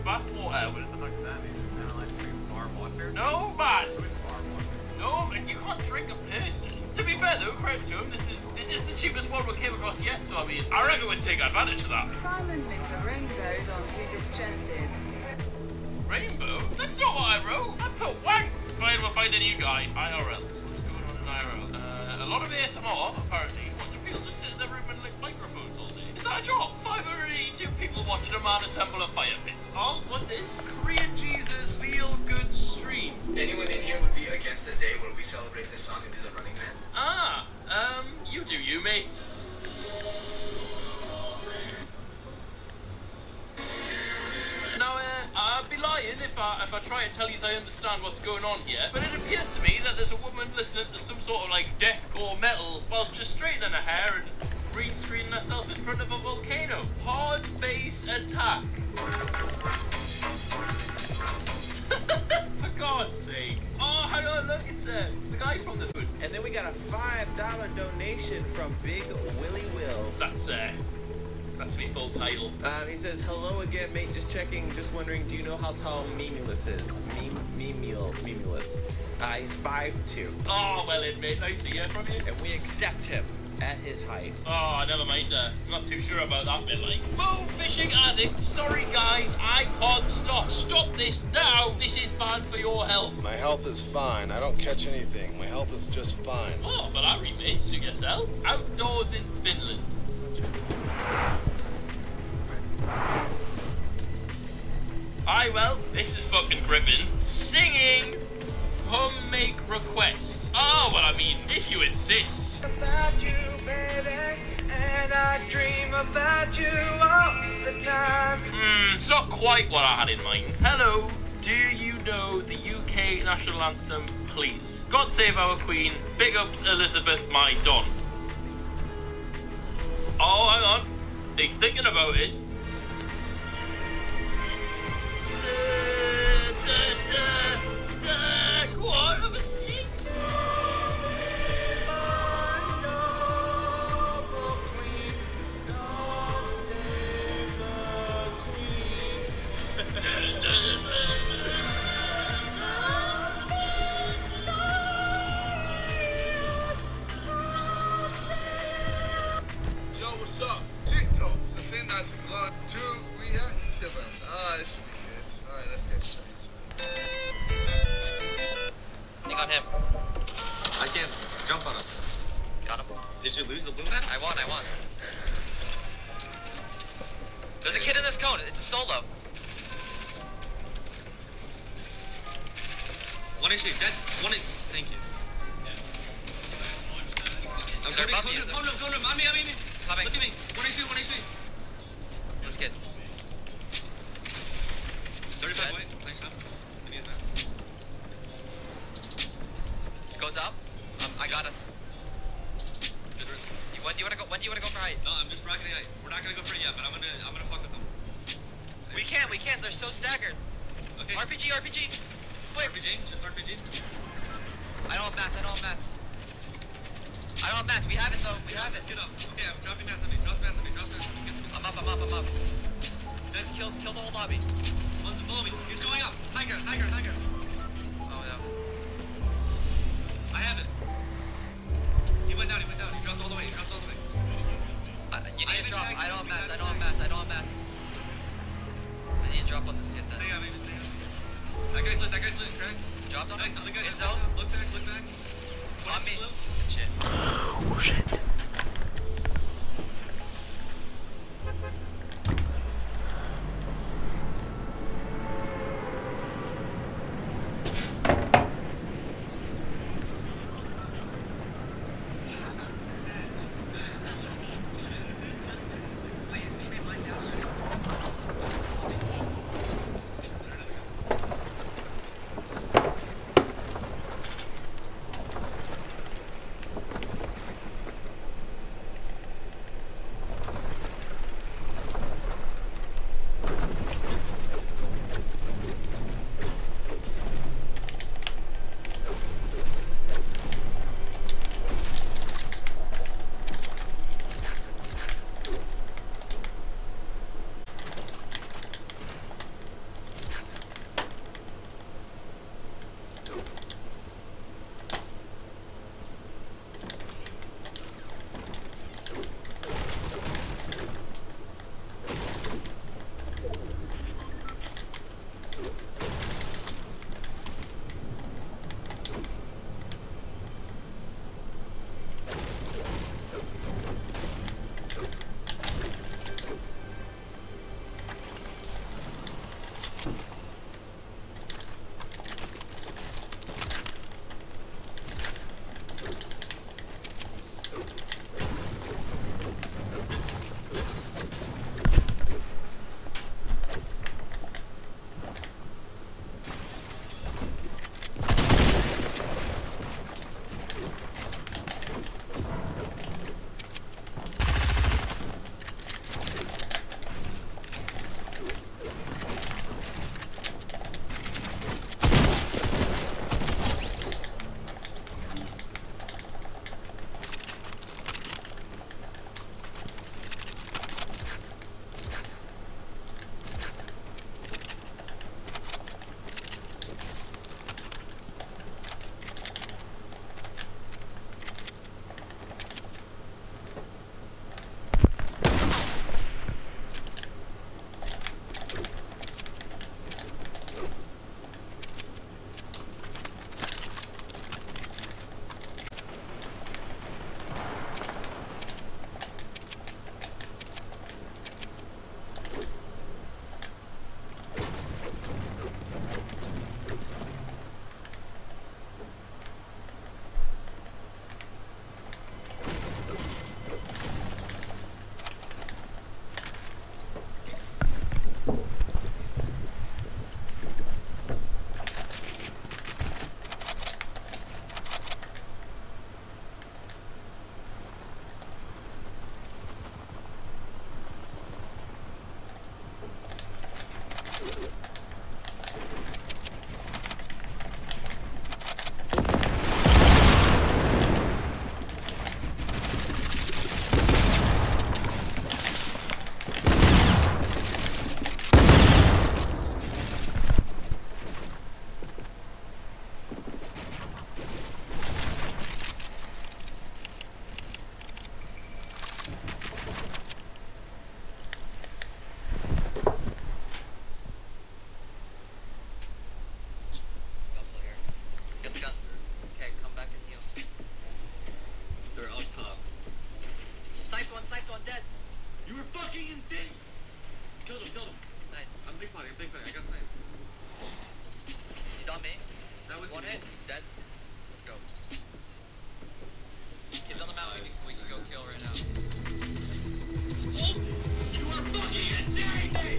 bathwater. What is the fuck that mean? Analyze drinks bar water? No, man. Who's bar water? No, man, you can't drink a person. To be fair though, credit to him, this is the cheapest one we came across yet, so I mean, I reckon we'd take advantage of that. Simon Winter rainbows onto digestives. Rainbow? That's not what I wrote. I put wanks. Fine, we'll find a new guy. IRL. What's going on in IRL? A lot of ASMR, apparently. What do people just sit in their room and lick microphones all day? Is that a job? 582 people watching a man assemble a fire pit. Oh, what's this? Korean Jesus Feel Good Stream. Anyone in here would be against the day when we celebrate the song and do the Running Man? Ah, you do you, mate. Now, I'd be lying if I try and tell you I understand what's going on here, but it appears to me that there's a woman listening to some sort of like deathcore metal whilst just straightening her hair and green screening herself in front of a volcano. Hard base attack. For God's sake. Oh, hang on, look, it's the guy from the hood. And then we got a $5 donation from Big Willie Will. That's me full title. He says, hello again, mate. Just checking, just wondering, do you know how tall Memulus is? Memulus. He's 5'2". Oh, well in, mate. Nice to hear from you. And we accept him at his height. Oh, never mind. I'm not too sure about that bit, like. Boom, fishing addict. Sorry, guys. I can't stop. Stop this now. This is bad for your health. My health is fine. I don't catch anything. My health is just fine. Oh, but that remains to yourself. Outdoors in Finland. Aye, well, this is fucking gripping. Singing. Come make request. Oh, well, I mean, if you insist. About you, baby, and I dream about you all the time. It's not quite what I had in mind. Hello, do you know the UK national anthem, please? God save our Queen, big up to Elizabeth, my Don. Oh, hang on. He's thinking about it. Go on, have a seat. Yo, what's up? TikTok. So send that to Blood 2 reaction. That should be good. Alright, let's get straight. Think on him. I can't jump on him. Got him. Did you lose the blue man? I won. There's a kid in this cone. It's a solo. 1 HP, dead. 1 HP. Thank you. I'm They're turning. above you. Come on, on me. Coming. Look at me. 1 HP, 1 HP. This kid. 35 white. Nice job. I need that. Goes up. I got us. Good risk. When do you wanna go for height? No, I'm just rocking the height. We're not gonna go for it yet, but I'm gonna fuck with them. We can't. They're so staggered. Okay. RPG. Quick. RPG. Just RPG. I don't have mats. We have it though. We have it. Get up. Okay, I'm dropping mats on me. Drop mats on me. Get to me. I'm up. Let's kill the whole lobby. One's below me. He's going up. High ground. Oh yeah. I have it. He went down. He dropped all the way. You need to drop. I don't have mats. I need to drop on this kid then. Stay on me. That guy's lit, correct? Dropped on him. Nice, other guy In is zone. Look back. On me. Blue. Shit. Oh shit. flame. I got flame. He's on me. That was One me. hit. Dead. Let's go. He's on the mountain. We can go kill right now. You are fucking insane!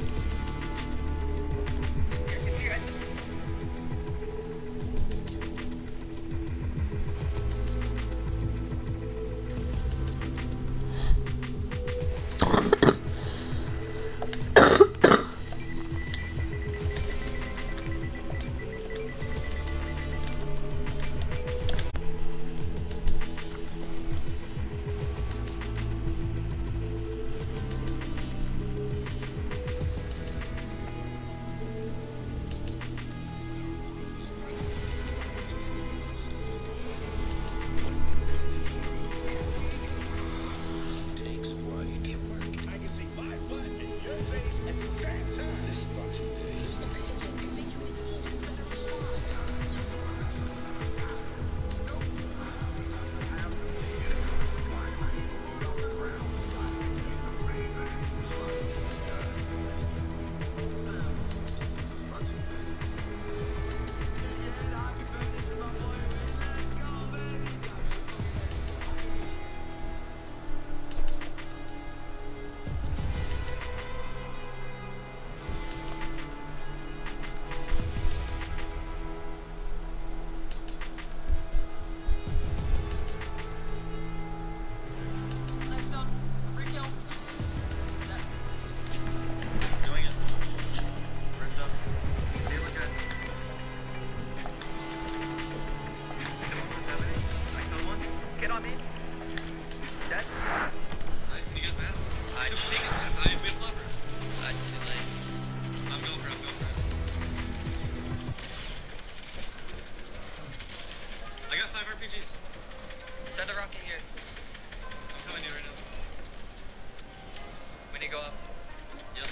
Send a rocket here. I'm coming here right now. We need to go up. Yep.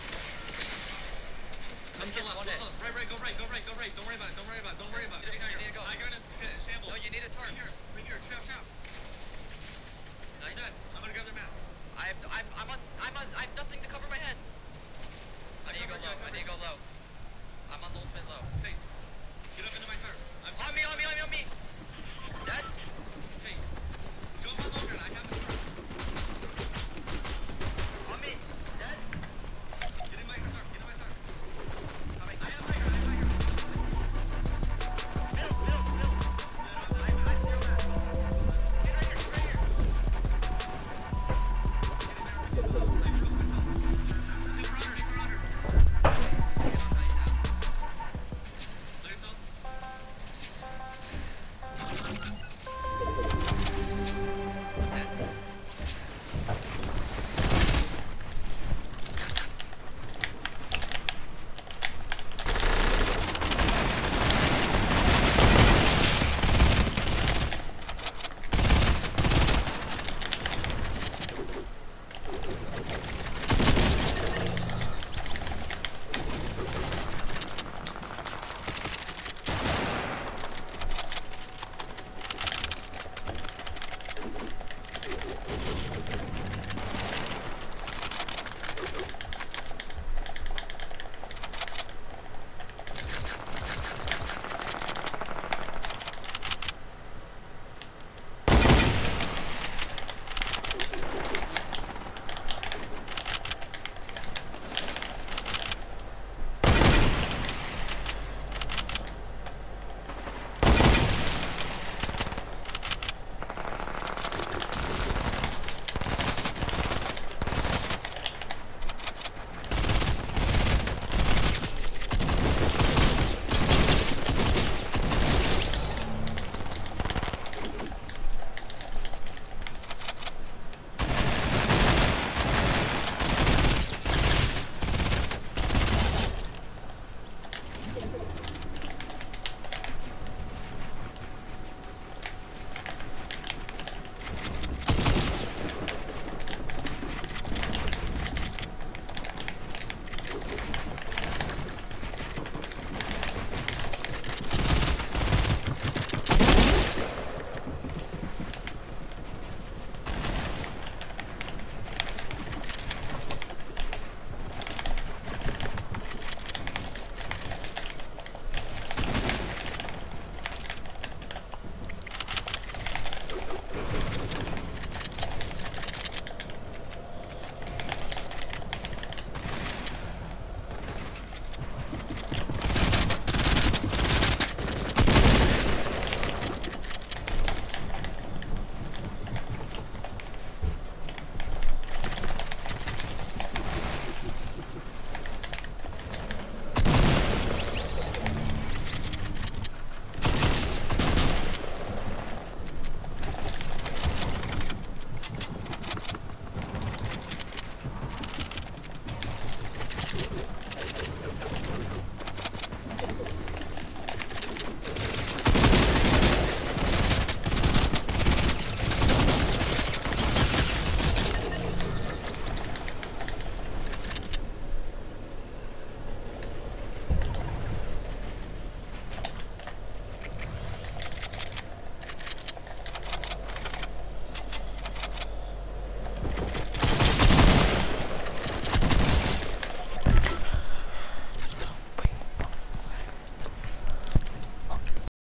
Come to left. Right, go right. Don't worry about it. Don't worry about it. You need to go. I got in a shambles. No, you need a turn. Right here. Chop. Nice. Dead. I'm gonna grab their mask. I have nothing to cover my head. I need to go low. I'm on the ultimate low. Hey, get up into my turret. On me.